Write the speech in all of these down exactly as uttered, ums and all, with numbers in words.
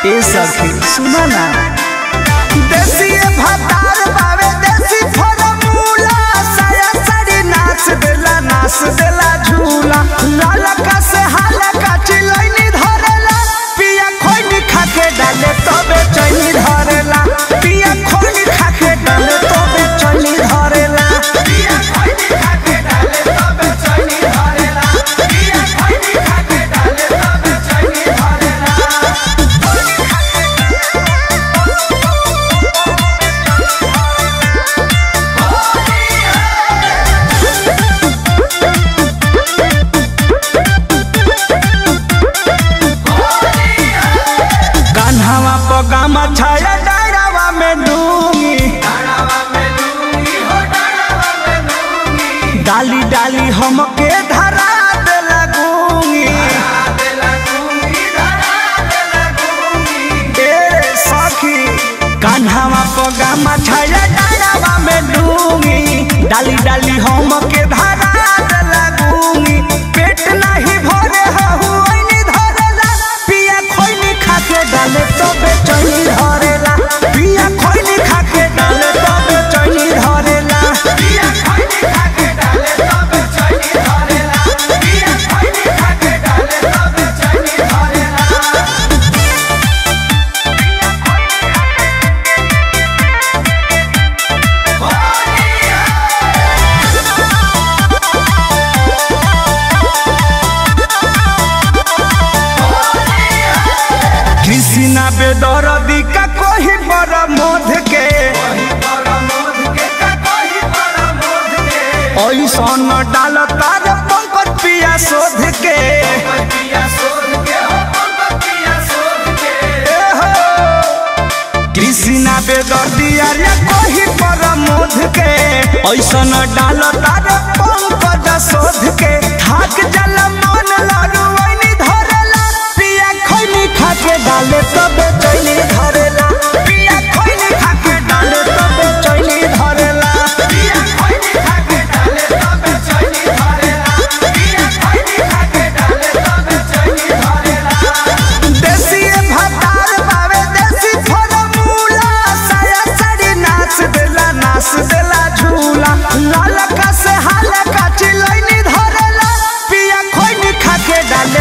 ए सखी सुना ना देसी भातार बावे देसी फॉर्मूला साया साड़ी नाच देला नाच देला झूला लालका से हालका चिलैनी धरेला पिया खोइनी खाके डाले तबे चैनी धरेला पिया खोइनी खाके डाले तबे चैनी धरेला पिया खोइनी खाके डाले तबे चैनी धरेला पिया खोइनी खाके डाले तबे चैनी धरेला। कान्हावा पगामा छाया डारावा में डूंगी डाली डाली हमके धरा दे लगूंगी ए सखी कान्हावा पगामा छाया डारावा में डूंगी डाली डाली हमके धरा दे लगूंगी पेट नहीं भरे हहुनी धरेला पिया खोइनी खाके डाले तबे चैनी धरेला पिया खोइनी खाके डाले तबे चैनी धरेला पिया खोइनी खाके डाले तबे चैनी धरेला पिया खोइनी खाके डाले तबे चैनी धरेला। कृष्णा बेदरदी का कोई बड़ा मोध के ऐसन डाल तार पंकज पिया शोध के कृष्णा बेदर्दी अरे कोई बड़ा मोध के ऐसन डाल तार पंकज शोध के थाक जल मन लड़ुनी धरेला पिया खोइनी खाके डाले तबे चैनी धरेला पिया खोइनी खाके डाले तबे चैनी धरेला पिया खोइनी खाके डाले तबे चैनी धरेला पिया खोइनी खाके डाले तबे चैनी धरेला। देसी भातार बावे देसी फॉर्मूला साया साड़ी नाच देला नाच देला झूला लालका से हालका चिलैनी धरेला पिया खोइनी खाके डाले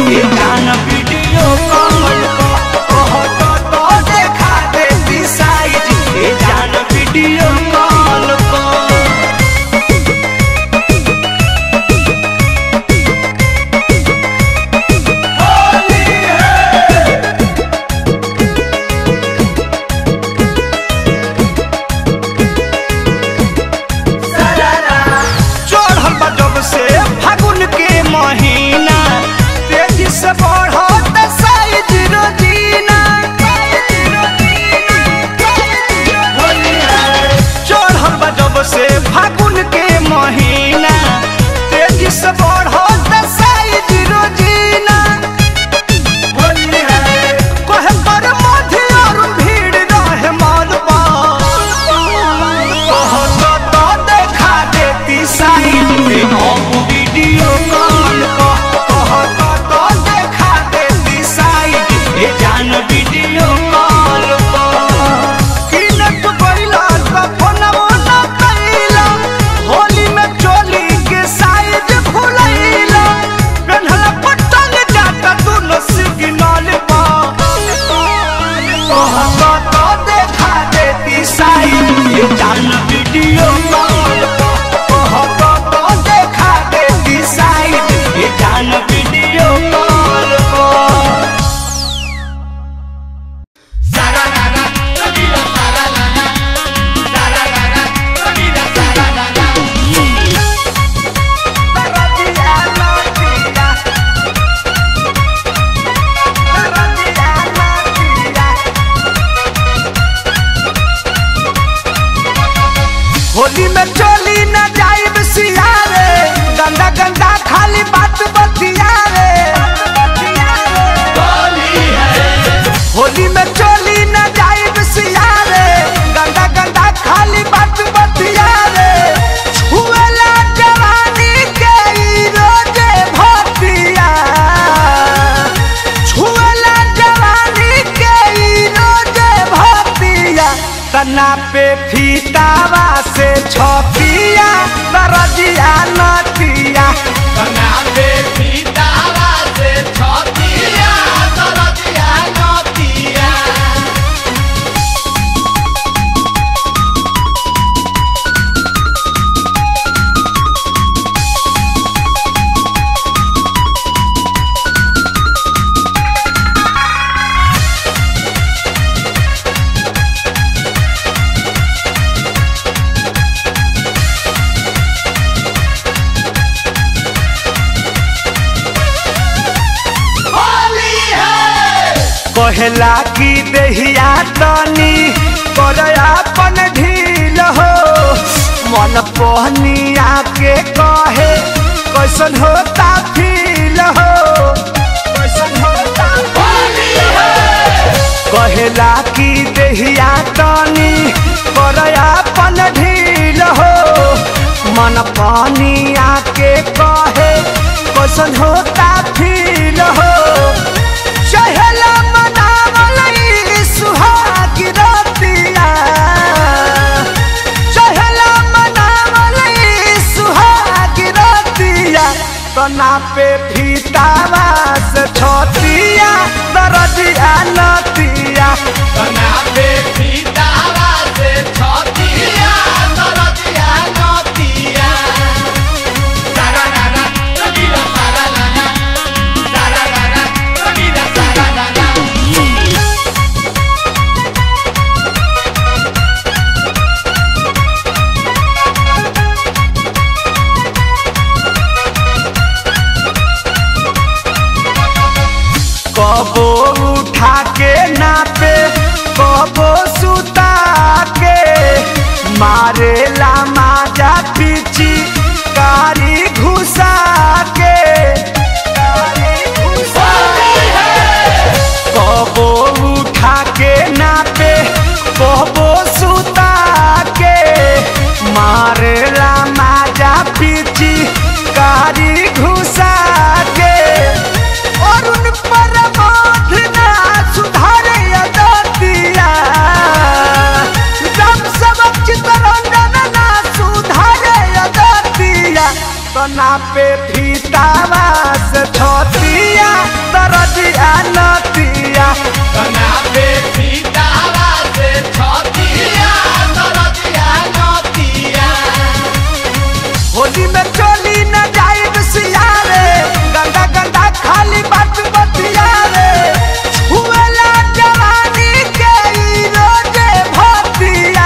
ये जान वीडियो कॉल कहता तो देखा देती साइज ये जान वीडियो कॉल से फागुन के महीना तेजी से बढ़त साइज रोजीना चढ़ल बा जब से फागुन के महीना तेजी से बढ़त साइज रोजीना कहे पर मध्य और भीड़ रहे मॉल पर तो देखा देती साइज वीडियो कॉल कहता तो देखा देती साइज ये जान वीडियो कॉल किनत बैला तो फोनवा न कैला होली में चोली के साइज भुलैला पेन्हला पटन जाता दोनों सिग्नल पर कहता तो देखा देती साइज ये जान वीडियो कॉल कहता तो देखा देती साइड ये जान वीडियो कॉल सारा गाना कबीरा सारा गाना सारा गाना कबीरा सारा गाना रतिया रतिया रतिया रतिया होली में चोली न जाइब सियारे गंदा गंदा खाली बात बतियारे होली में चोली न जाइब सियारे गंदा गंदा खाली बात बतियारे छुएला जवानी के ई रोजे भतिया छुएला जवानी के ई रोजे भतिया तना पे फीतावा से छपिया दरजिया नतिया तना पे फीतावा से छपिया दरजिया नतिया कहेला की देहिया तनी अपन ढील हो मन पहनिया के कहे कैसन होता फील हो कैसन होता कहेला की देहिया तनी अपन ढील हो मन पहनिया के कहे कैसन होता फील हो चहला मनावली सुहाग रतिया चहला मनावली सुहाग रतिया तना पे फीतावा से छतिया दरजिया नतिया तना पे फीतावा से छतिया दरजिया नतिया सारा गाना कबीरा सारा गाना सारा गाना कबीरा सारा गाना कबो उठा के नापे कबो सुता के मारेला माजा पीछी कारी घुसा के कबो उठा के नापे कबो सुता के मारेला माजा पीछी कारी घुसा के और उन पर बांधना सुधारे अदतिया जब सबक चितरंजन ना सुधारे अदतिया तना पे फीतावा से छतिया दरजिया नतिया तना पे फीतावा से छतिया दरजिया नतिया। होली में चोली न जाई बसियारे गंदा गंदा खाली बात बतियारे छुएला जवानी के ई रोजे भतिया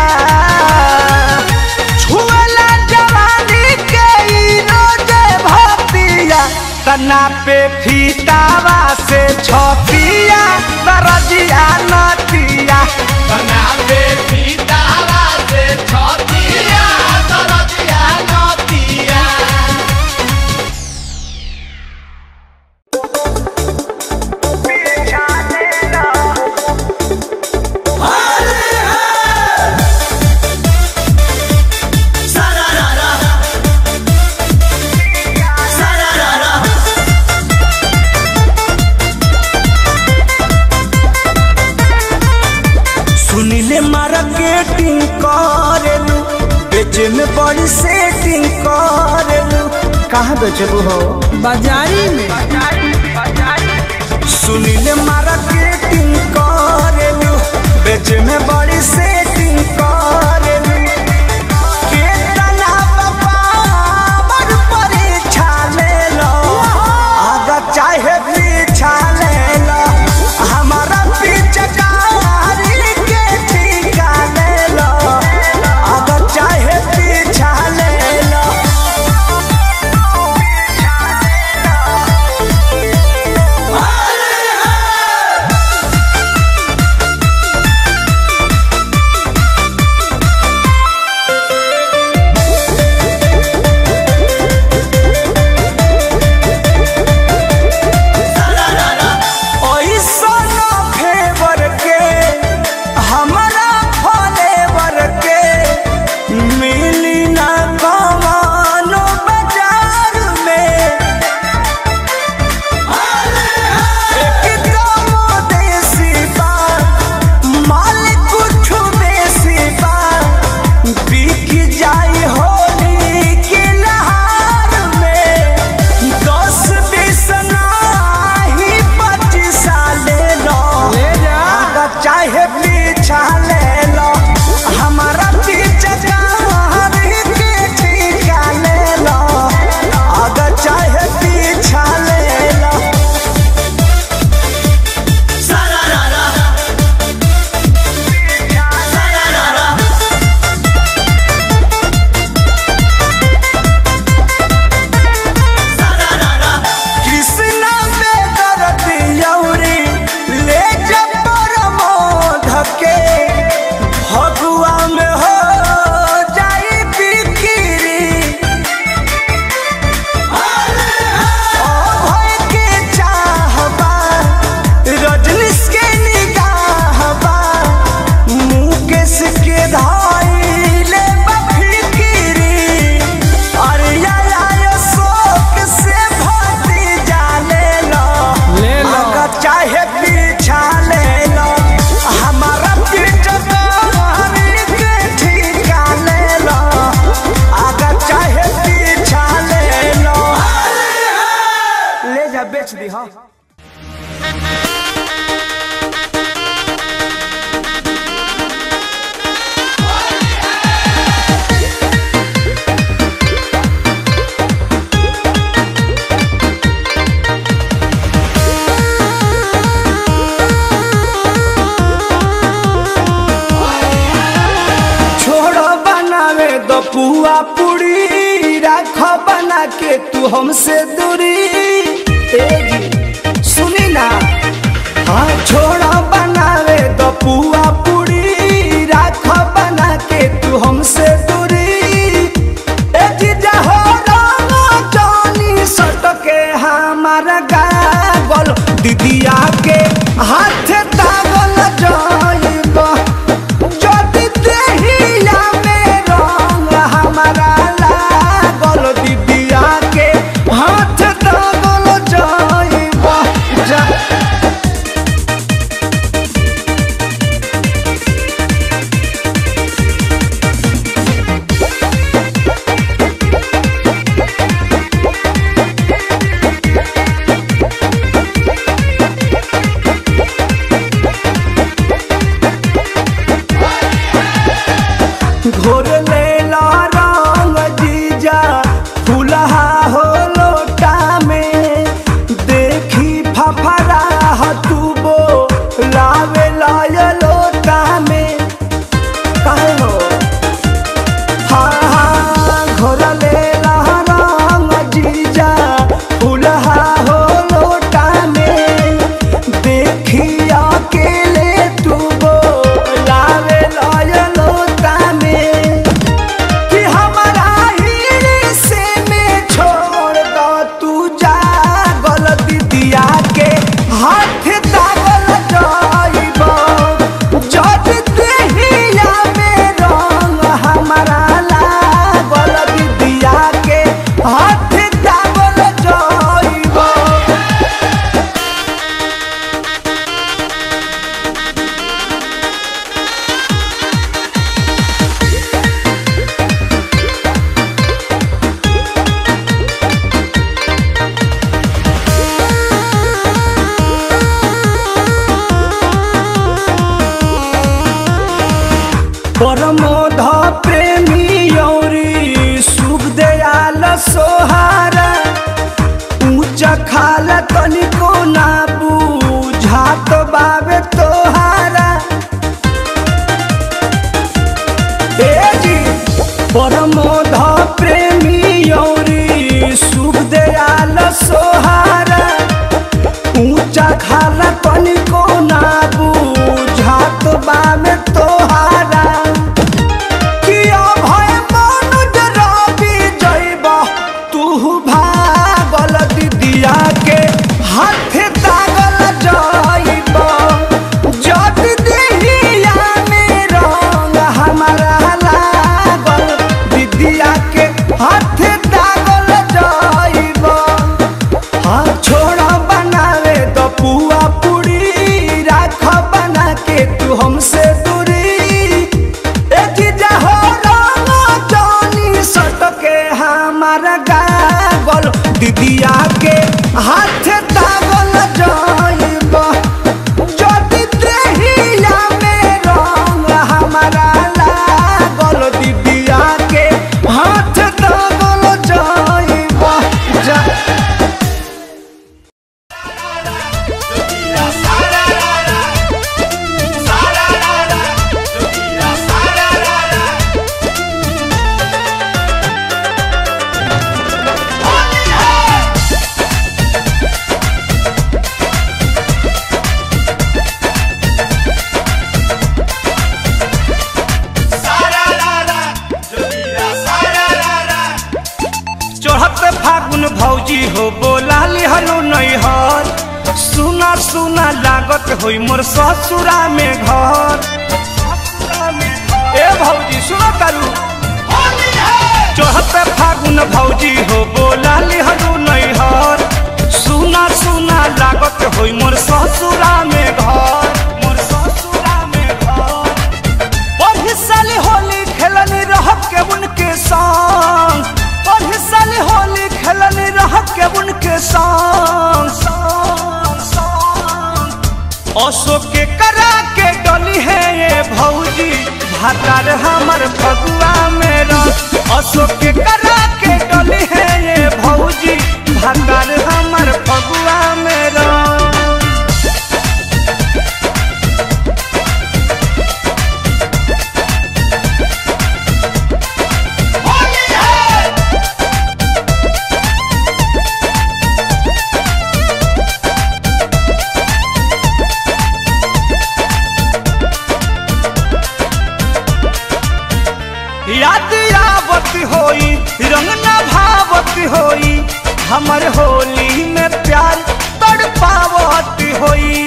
छुएला जवानी के ई रोजे भतिया तना पे फीतावा से छतिया दरजिया नतिया तना पे फीतावा से छतिया दरजिया नतिया। सुनीले मार्केटिंग करेलू बेचे में बड़ी सेटिंग करेलू कहाँ बेचबू हो बाजारी में सुनीले मार्केटिंग करेलू बेचे में बड़ी सेटिंग करेलू केतना बाबा बड़ परीक्षा ले लो आगा चाहे पीछा ले लो हमारा पीछे कारी के ठीका ले लो आगा चाहे पीछा ले लो ओइसन फेवर के हमरा फलेवर के मिली ना कमानो बाजार में एकदम देसी बा माल कुछ बेसी बा बिक जाई होली के लहार में दस बीस नाही पच्चीस ले लो आगा चाहे पीछा ले लो हमारा पीछे कारी के ठीका ले लो आगा चाहे पीछा ले लो कृष्णा बेदर दियौरी ले जबर मोध के भगुआ में हो जाई बिक्री ओ भय के चाहबा रजनीश के निगाहबा मुकेश के धाइले बफिकिरी अरे या शोक से भती जाने लो ले लो। आगा चाहे पीछा ले लो हमारा पीछे कारी के ठीका ले लो आगा चाहे पीछा ले लो ले जा बेच दी हाँ छोड़ो बनावे दो पुआ पूरी राख बना के तू हमसे दूरी ए जी सुनी ना हाँ छोड़ो बनावे दो पुआ पूरी राख बना के तू हमसे दूरी ए जी जहो रामा जानी सटके हमारा गागल दीदिया के हाथ तागल जाइबा जदी देहिया में रंग हमारा लागल दीदिया के हाथ तागल जाइबा जा ऊंचा खाला तनिको ना बूझा तो बाबे तोहारा ए जी परमोध प्रेमी यौरी शुभ दयाल सोहारा ऊंचा खाला तनिको ना बूझा तो बाबे तोहारा किया भय मनुज रवि जइबा तू भागल दिदिया के हाथ तागल जइबा जब देहिया में रंग हमारा लागल दिदिया के हाथ तागल जइबा हाथ छोड़ा बनावे तो पुआ पूरी राख बना के तू हमसे दूरी एक जहो रंग जानी सटके हमारा गागल दिदिया के हाथ तागल जइबा जदी देहिया में रंग हमारा लागल दिदिया के हाथ तागल जइबा जा चढ़ते फागुन भौजी हो बोला लिहलो नैहर सुना सुना लागत होई मोर ससुरा में घर ए भौजी सुनो करू चढ़ते फागुन भौजी हो बोला लिहलो नैहर सुना सुना लागत होई मोर ससुरा में घर मोर ससुरा में घर बढ़ी साली होली खेलनी रह के उनके संग बढ़ी साली होली खेलनी रह के उनके संग अशोक के करा के डली है ये भौजी भातार हमर फगुआ में रंग अशोक के करा के डली है ये भौजी भातार हमर फगुआ में रंग याद आवत होई रंग न भावत होई हमर होली में प्यार तड़पावत होई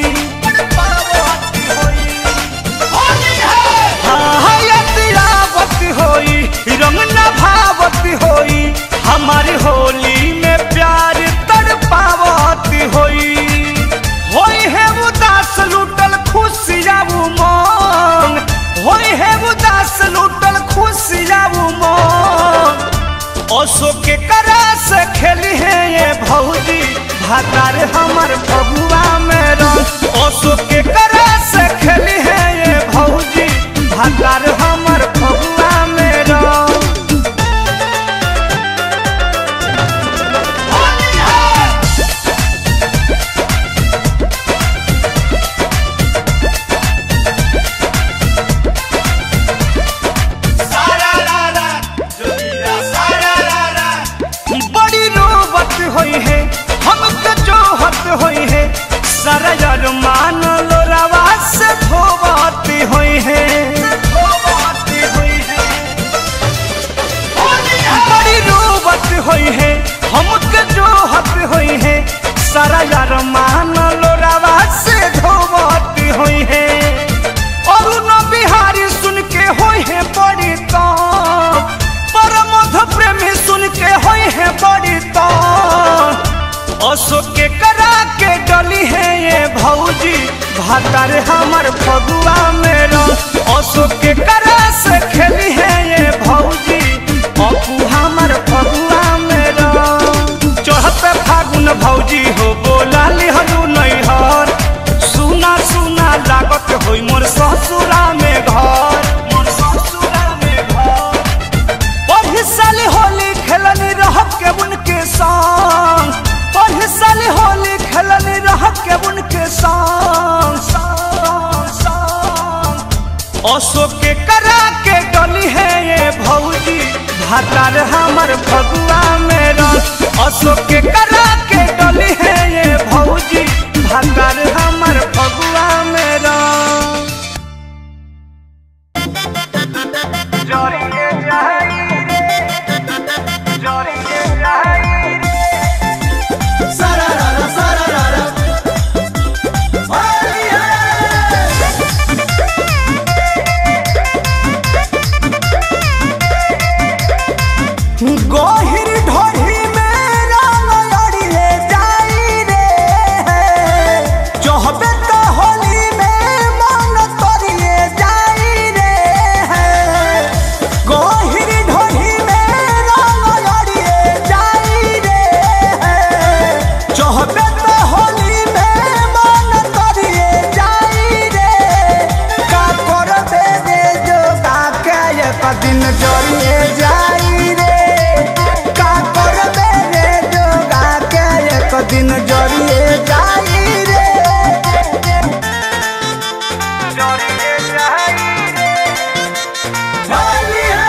हाँ याद आवत होई रंग न भावत होई हमार होली में प्यार तड़पावत होई होई है उदास लूटल खुशियाँ उमंग होई है उदास लूटल खुशियाँ उमंग अशोक के करा से खेली है ये भौजी भातार हमर फगुआ में रंग अशोक के करा से खेली है ये भौजी भातार हमर फगुआ में रंग होई है हमके जोहत होई है सारा अरमान लोरावा से धोबाती होई है बड़ी रोबत होई है हमके जोहत होई है सारा अरमान लोरावा से धोबाती होई है और न बिहारी सुन के होई है बड़ी तो परमोध प्रेमी सुन के होई है बड़ी तो अशोक के करा के डली है ये भौजी भातार हमर फगुआ में रंग अशोक के करा से खेली है ये भौजी अपू हमर फगुआ में रंग चढ़ते फागुन भौजी हो बोला लिहलू नैहर सुना सुना लागत होई मोर ससुरा में घर मोर ससुरा में घर बढ़ी साली होली खेलनी रह के उनके संग बढ़ी साली उनके संग संग संग अशोक के करा के डली है ये भौजी भातार हमर फगुआ में रंग अशोक के करा के डली है ये भौजी भातार हमर फगुआ में रंग जोरिए जाई रे जोरिए जाई रे सारा रा सारा रा गोहिर ढोढ़ी में रंग लड़िए जाई रे चौहबे तो होली में मन तोड़िए जाई रे गोहिर ढोढ़ी में रंग लड़िए जाई रे चौहबे तो होली में मन तोड़िए जाई रे का करबे रे जो का के एक दिन जोड़िए जाई रे दिन जोड़िए जाई रे जोड़िए जाई रे जोड़िए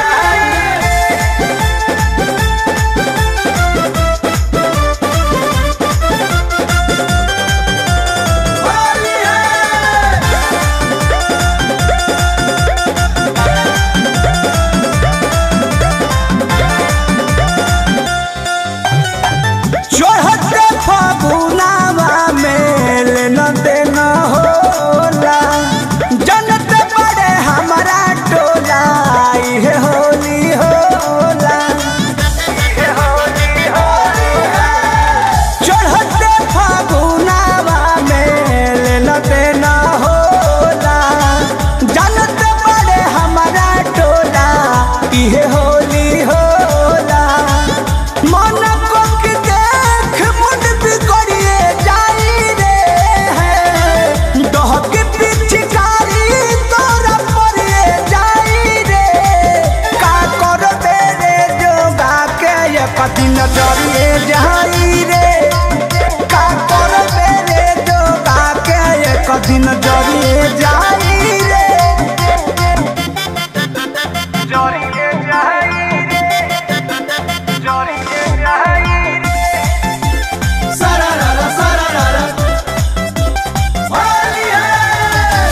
फगुनावा में लेना देना होला जनत बड़े हमारा टोला इहे होली होला इहे होली होला चढ़ते फगुनावा में लेना देना होला जनत बड़े हमारा टोला इहे होली होला मन को के देख मुंड बिगड़िए जाई रे डहक पिचकारी तोरा पड़िए जाई रे का करबे रे जोगा के एक दिन जोड़िए जाई रे का करबे रे जोगा के एक दिन जोड़िए जाई रे जोड़िए जाई रे जोड़िए जाई रे सारा रा सारा रा होली है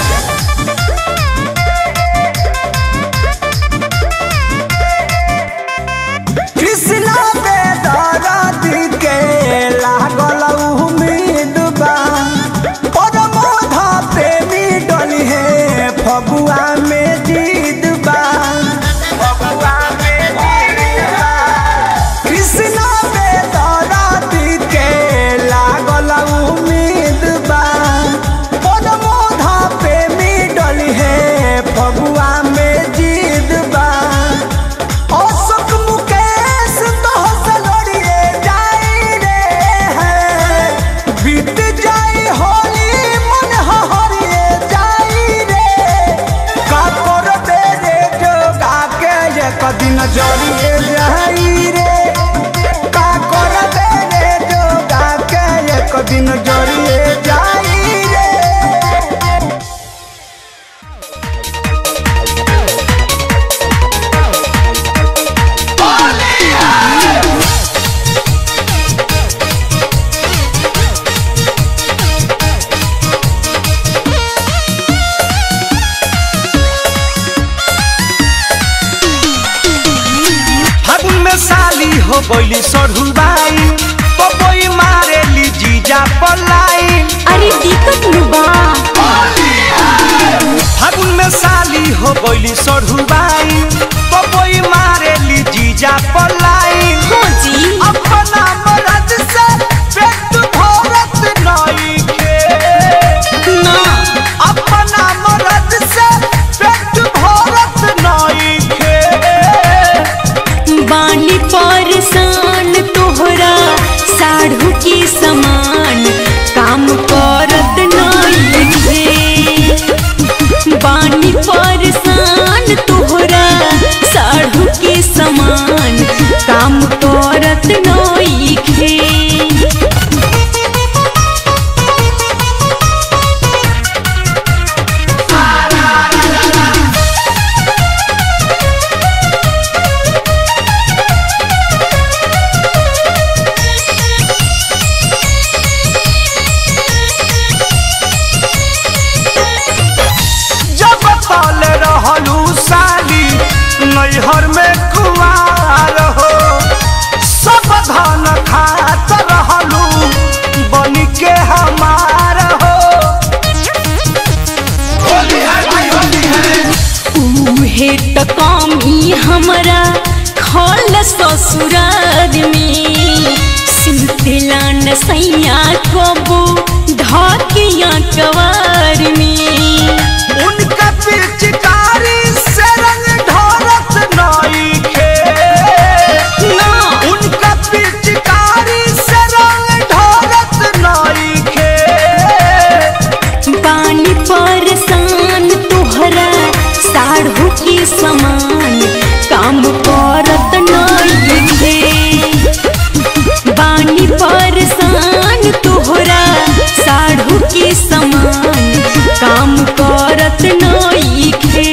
कृष्णा पे दरदी के लागल उम्मीद बा परमोधा प्रेमी डली है फगुआ में जीत बा फगुआ में जीत बा कृष्णा पे दरदी के लागल उम्मीद बा परमोधा प्रेमी डली है फगुआ में जीत बा अशोक मुकेश तोहस लड़िए जाई रे बीत जाई होली मन हरिए जाई रे का करबे रे जोगा के एक दिन जोड़िए जाई रे का करबे रे जोगा के एक दिन जोड़िए जाई रे फागुन में साली हो गईली सढ़ुबाई तो कोई मारे ली जीजा पलाई अरे दिक्कत न बा फागुन में साली हो गईली सढ़ुबाई तो कोई मारे ली जीजा पलाई हो जी अपना मर्द से पेट भरत नहीं खे ना अपना मर्द से पेट भरत नहीं खे बानी परेशान तोहरा साढ़ू के समान काम करत नहीं थे बानी परेशान तोहरा के हमार हो। होली है भाई होली है। उहे त कमी हमरा खल ससुरार में सिलसिला न सैया कबो ढकिया कवार में। उनका पिचकारी से रंग ढोरत नइखे ना उनका पिचकारी से रंग ढोरत नइखे। पानी परेशान तोहरा साढ़ू के समान काम करत नइखे। पानी परेशान तोहरा साढ़ू के समान काम करत नइखे।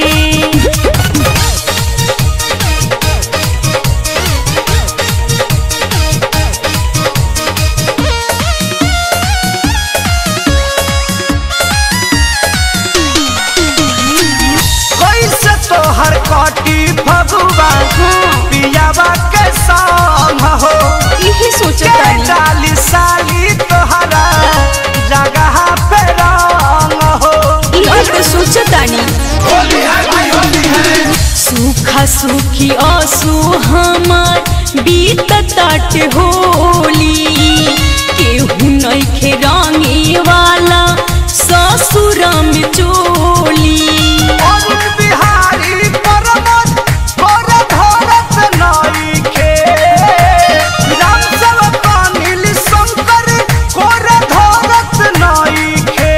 कैसे तोहर कटी फगुआ पियावा के संग हो। यही के सोचतानी डाली साली तोहरा जगह पे रंग हो। यही तो सोचतानी होली है भाई होली है। सूखा सूखी आंसू हमार बीतताट होली केहू नइखे रंगे वाला ससुर में चोली। और बिहारी परमत तोर धरत नइखे। राम सेवक अनिल शंकर कोर धरत नइखे।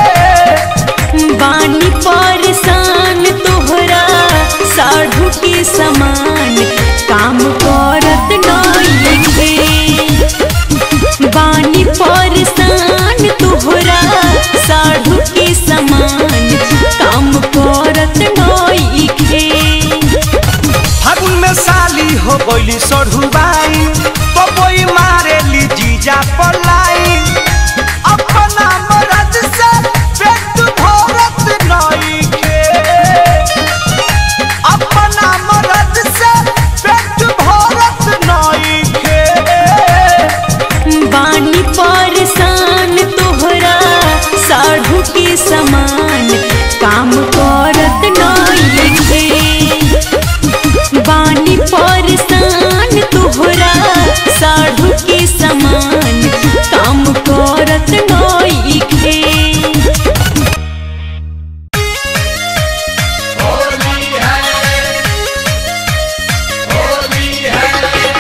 बानी परेशान तोहरा साढ़ू के समान काम करत नइखे। बानी परेशान तोहरा साढ़ू के समान काम करत नइखे। फागुन में साली हो गइली सढ़ुबाई तो कोई मारेली जीजा पलाई। अपना मर्द से पेट भरत नइखे। अपना मर्द से पेट भरत नइखे। बानी परेशान तोहरा साढ़ू के समान काम करत नइखे। बानी परेशान तोहरा साढ़ू के समान काम करत नइखे। होली है होली है।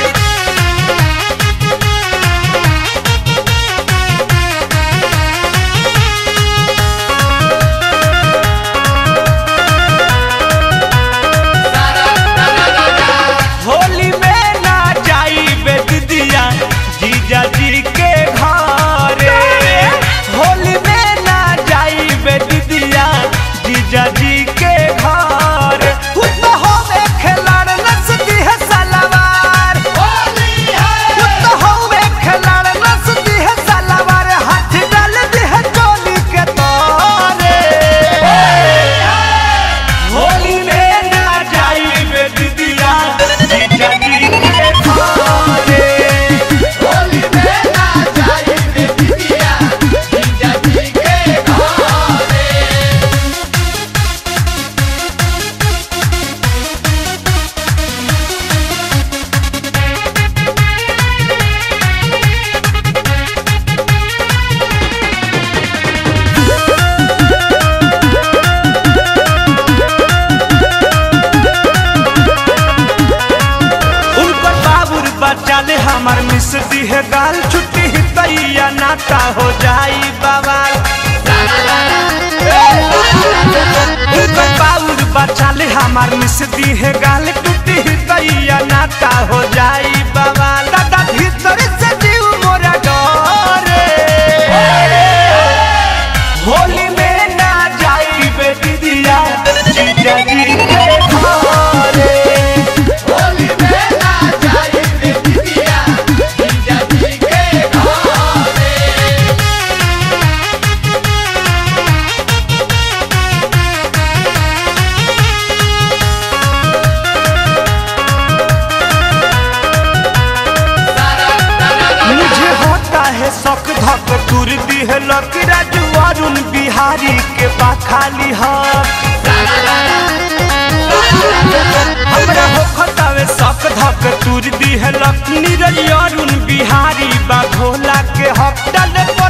होली में ना जाई बेदिया जीजा जी के घरे। होली में ना जाई बेदिया जीजा जी के घर। खुद होवे खिलाड़ नसती है सलवार। होली है खुद होवे खिलाड़ नसती है सलवार। हाथ डाल दी है चोली के तारे। होली में ना जाई बेदिया जीजा जी के घरे। होली में ना जाई बेदिया जीजा जी के घरे। उनको बाबुर बच्चा ले हमार मिस दी है गाल। छुट्टी ही तैया नाता हो जाई बवाल। उनको बाबुर बच्चा ले हमार मिस दी है गाल। टूटी ही तैया नाता हो जाई बवाल। दादा भीतर से जीव मोरा डरे। होली में ना जाई बेटी दिया जीजा जी के घरे। होली में ना जाई बेदिया जीजा जी के घरे। लकी राजू अरुण बिहारी के बाखाली हक हमरा होखतावे शक धक तुर दी है लक नीरज अरुण बिहारी बा भोला के हक डाले